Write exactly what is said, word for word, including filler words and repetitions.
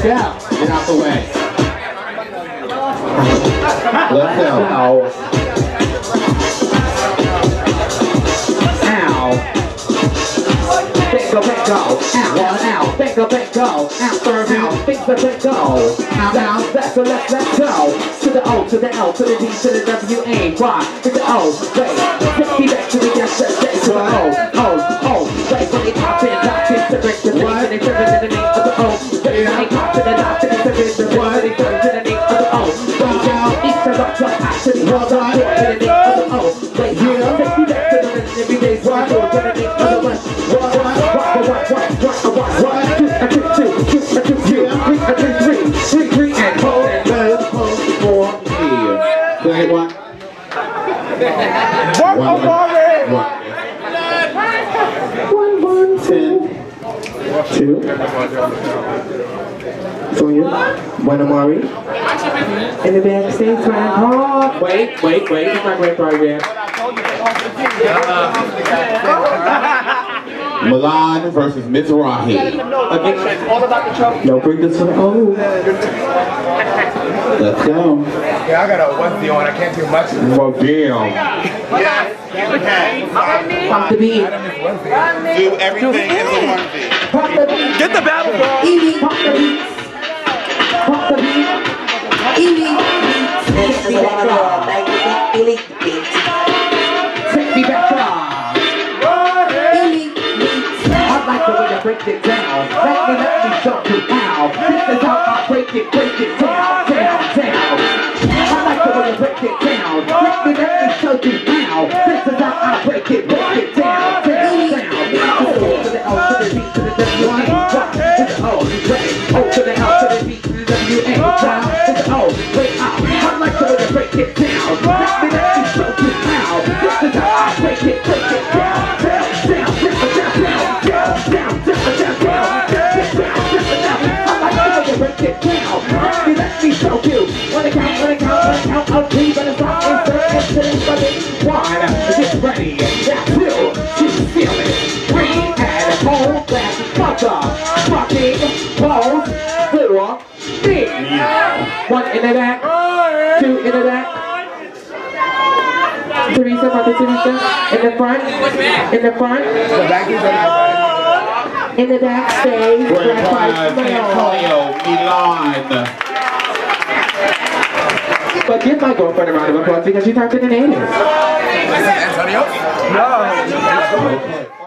out. Get out the way. Let's go. Ow. Ow. Bingo, bingo. Ow. One out. Bingo, bingo. Out. Third out. Bingo, bingo. Out, out. Let's go, let's, let's go. To the O, to the L, to the D, to the W, A, Y. To the O, wait. fifty back to the S, S, A, to the O. O, O. Wait, when they pop in, pop in, to the to the name, to the name of the O. Wait, when they pop to the dot, to the to the to the to the name of the O. Wait, down, east to the top, to the world, to the name of the O. Wait, here, fifty back to the every day's one, to the name of the one. One, one, one, one, one, one, one, one, two, a two, two, two, a two, two, three, a three, three, three, three, and hold, and hold, hold, four, here. Play one. One, one, one. One, one, ten, two. Sonia, one Amari. In the backstage, right? Oh, wait, wait, wait. It's not great right there. Milan versus Mizrahi. Again, all about the trouble. Don't bring this one. Oh. Let's go. Yeah, I got a onesie on. I can't do much. Well, damn. Yes, you can. Pop the beat. Do everything in the onesie. Pop the beat. Get the battle, bro. Evie, pop the beat. Pop the beat. Evie. Take me back off. Take me back off. Evie. I like the way you break it down. Let me let me show you how. This is how I break it, break it down, down, down. I like the way you break it down. Let me let me show you how. This is how I break it, break it down, down, down. To the O, to the L, to the B, to the W, A, Y. To the O, wait. O to the L, to the B, to the W, A, Y. To the O, wait out. I like the way you break it down. Let me let me show you how. This is how I break it, break it down, down, down, down, down, down, down, down, down, down, down, down. I like the way you break it down. Let me let me show you. Wanna count, wanna count, wanna count, I'll three, but it's not insert, insert, but it's one. Get ready, now two, two, feel it. Three, and hold that mother fucking pose. Four, three. One in the back, two in the back. Teresa, Mother Teresa, in the front, in the front. In the backstage, Antonio, Milan. But give my girlfriend a round of applause because she talked to the natives. Antonio? No.